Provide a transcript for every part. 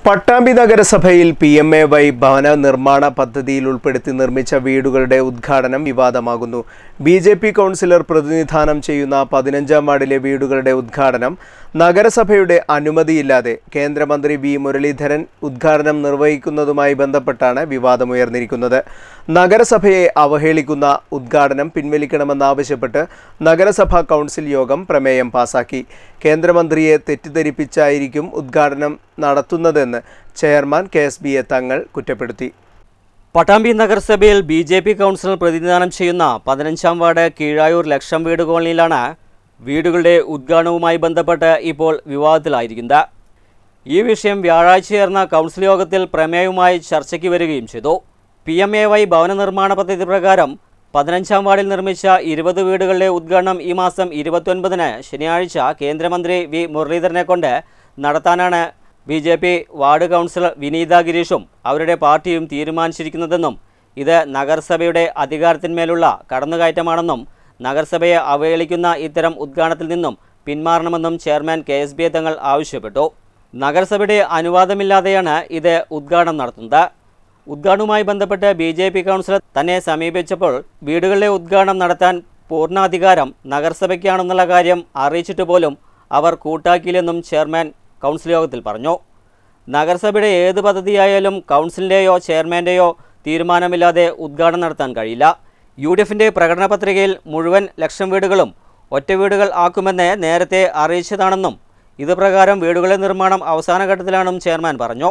പട്ടാമ്പി നഗരസഭയിൽ PMAY ഭവന നിർമ്മാണ പദ്ധതിയിൽ ഉൾപ്പെടുത്തി നിർമ്മിച്ച വീടുകളുടെ ഉദ്ഘാടനം വിവാദമാകുന്നു. BJP കൗൺസിലർ പ്രതിനിധാനം ചെയ്യുന്ന 15ാം വാർഡിലെ വീടുകളുടെ ഉദ്ഘാടനം നഗരസഭയുടെ അനുമതിയില്ലാതെ കേന്ദ്രമന്ത്രി V. മുരളീധരൻ ഉദ്ഘാടനം നിർവഹിക്കുന്നതുമായി ബന്ധപ്പെട്ടാണ് വിവാദമുയർന്നിരിക്കുന്നത്. നഗരസഭയെ അവഹേളിക്കുന്ന ഉദ്ഘാടനം പിൻവലിക്കണമെന്നാവശ്യപ്പെട്ട് നഗരസഭാ കൗൺസിൽ യോഗം പ്രമേയം പാസാക്കി. കേന്ദ്രമന്ത്രിയെ തെറ്റിദ്ധരിപ്പിച്ചായിരിക്കും ഉദ്ഘാടനം നടത്തുന്നതെന്ന് ചെയർമാൻ KSB തങ്ങൾ കുറ്റപ്പെടുത്തി. പട്ടാമ്പി നഗരസഭയിൽ BJP കൗൺസിലർ പ്രതിനിധാനം ചെയ്യുന്ന 15ാം വാർഡ് കീഴായൂർ ലക്ഷം വീട് കോളനിയിലാണ് വീടുകളുടെ ഉദ്ഘാടനവുമായി ബന്ധപ്പെട്ട് ഇപ്പോൾ വിവാദത്തിലായിരിക്കുന്നത്. ഈ വിഷയം വ്യാഴാഴ്ച ചേർന്ന കൗൺസിൽ യോഗത്തിൽ പ്രമേയവുമായി ചർച്ചയ്ക്ക് വരികയും ചെയ്തു. PMAY ഭവന നിർമ്മാണ പദ്ധതി പ്രകാരം 15ാം വാർഡിൽ നിർമ്മിച്ച 20 വീടുകളുടെ ഉദ്ഘാടനം ഈ മാസം 29-ന് ശനിയാഴ്ച കേന്ദ്രമന്ത്രി V. മുരളീധരനെ കൊണ്ട് നടത്താനാണ് BJP വാർഡ് കൗൺസിലർ വിനീത ഗിരീഷും അവരുടെ പാർട്ടിയും തീരുമാനിച്ചിരിക്കുന്നതെന്നും ഇത് നഗരസഭയുടെ അധികാരത്തിന്മേലുള്ള കടന്നുകയറ്റമാണെന്നും നഗരസഭയെ അവഹേളിക്കുന്ന ഇത്തരം ഉദ്ഘാടനത്തിൽ നിന്നും പിന്മാറണമെന്നും ചെയർമാൻ KSB തങ്ങൾ ആവശ്യപ്പെട്ടു. നഗരസഭയുടെ അനുവാദമില്ലാതെയാണ് ഇത് ഉദ്ഘാടനം നടത്തുന്നത്. ഉദ്ഘാടനവുമായി ബന്ധപ്പെട്ട് BJP കൗൺസിലർ തന്നെ സമീപിച്ചപ്പോൾ വീടുകളിലെ ഉദ്ഘാടനം നടത്താൻ പൂർണ്ണാധികാരം നഗരസഭയ്ക്കാണെന്നുള്ള കാര്യം അറിയിച്ചിട്ട് പോലും അവർ കൂട്ടാക്കിയില്ലെന്നും ചെയർമാൻ കൗൺസിൽ യോഗത്തിൽ പറഞ്ഞു. നഗരസഭയുടെ ഏത് പദ്ധതിയായാലും കൗൺസിലിൻ്റെയോ ചെയർമാൻ്റെയോ തീരുമാനമില്ലാതെ ഉദ്ഘാടനം നടത്താൻ കഴിയില്ല. UDFിൻ്റെ പ്രകടന പത്രികയിൽ മുഴുവൻ ലക്ഷം വീടുകളും ഒറ്റ വീടുകൾ ആക്കുമെന്ന് നേരത്തെ അറിയിച്ചതാണെന്നും ഇത് പ്രകാരം വീടുകളുടെ നിർമ്മാണം അവസാന ഘട്ടത്തിലാണെന്നും ചെയർമാൻ പറഞ്ഞു.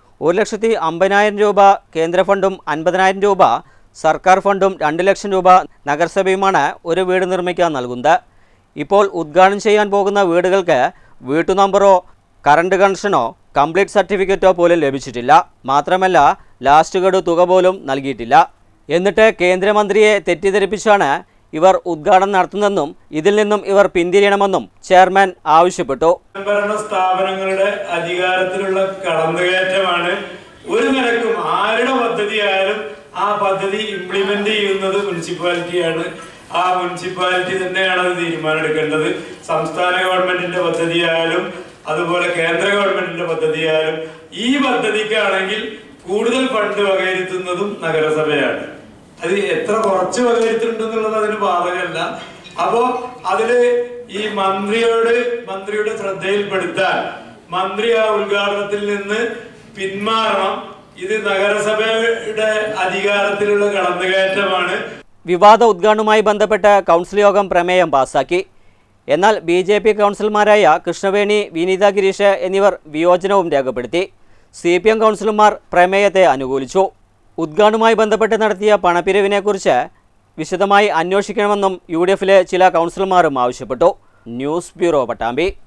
1,50,000 രൂപ കേന്ദ്ര ഫണ്ടും 50,000 രൂപ സർക്കാർ ഫണ്ടും 2 ലക്ഷം രൂപ നഗരസഭയുമാണ് ഒരു വീട് നിർമ്മിക്കാൻ നൽകുന്നത്. ഇപ്പോൾ ഉദ്ഘാടനം ചെയ്യാൻ പോകുന്ന വീടുകൾക്ക് വീട്ടു നമ്പറോ കറണ്ട് കണക്ഷനോ കംപ്ലീറ്റ് സർട്ടിഫിക്കറ്റോ പോലും ലഭിച്ചിട്ടില്ല. മാത്രമല്ല ലാസ്റ്റ് ഗഡു തുക പോലും നൽകിയിട്ടില്ല. എന്നിട്ട് കേന്ദ്രമന്ത്രിയെ തെറ്റിദ്ധരിപ്പിച്ചാണ് ഇവർ ഉദ്ഘാടനം നടത്തുന്നതെന്നും ഇതിൽ നിന്നും ഇവർ പിന്തിരിയണമെന്നും ചെയർമാൻ ആവശ്യപ്പെട്ടു. ഭരണ സ്ഥാപനങ്ങളുടെ അധികാരത്തിലുള്ള കടന്നുകയറ്റമാണ്. ഒരു നിലക്കും ആരുടെ പദ്ധതിയായാലും ആ പദ്ധതി ഇംപ്ലിമെന്റ് ചെയ്യുന്നത് മുനിസിപ്പാലിറ്റിയാണ്. ആ മുനിസിപ്പാലിറ്റി തന്നെയാണ് അത് തീരുമാനമെടുക്കേണ്ടത്. സംസ്ഥാന ഗവൺമെന്റിന്റെ പദ്ധതിയായാലും അതുപോലെ കേന്ദ്ര ഗവൺമെന്റിന്റെ പദ്ധതിയായാലും ഈ പദ്ധതിക്കാണെങ്കിൽ കൂടുതൽ ഫണ്ട് വകയിരുത്തുന്നതും നഗരസഭയാണ്. അത് എത്ര കുറച്ച് വകയിരുത്തുന്നുണ്ടെന്നുള്ളത് അതിന് ബാധകമല്ല. അപ്പോ അതില് ഈ മന്ത്രിയുടെ ശ്രദ്ധയിൽപ്പെടുത്താൻ മന്ത്രി ആ ഉദ്ഘാടനത്തിൽ നിന്ന് പിന്മാറണം. ഇത് നഗരസഭയുടെ അധികാരത്തിലുള്ള കടന്നുകയറ്റമാണ്. വിവാദ ഉദ്ഘാടനവുമായി ബന്ധപ്പെട്ട് കൗൺസിൽ യോഗം പ്രമേയം പാസാക്കി. എന്നാൽ BJP കൗൺസിലർമാരായ കൃഷ്ണവേണി, വിനീത ഗിരീഷ് എന്നിവർ വിയോജനവും രേഖപ്പെടുത്തി. CPM കൗൺസിലർമാർ പ്രമേയത്തെ അനുകൂലിച്ചു. ഉദ്ഘാടനവുമായി ബന്ധപ്പെട്ട് നടത്തിയ പണപ്പിരിവിനെക്കുറിച്ച് വിശദമായി അന്വേഷിക്കണമെന്നും UDFിലെ ചില കൗൺസിലർമാരും ആവശ്യപ്പെട്ടു. News bureau, Pattambi.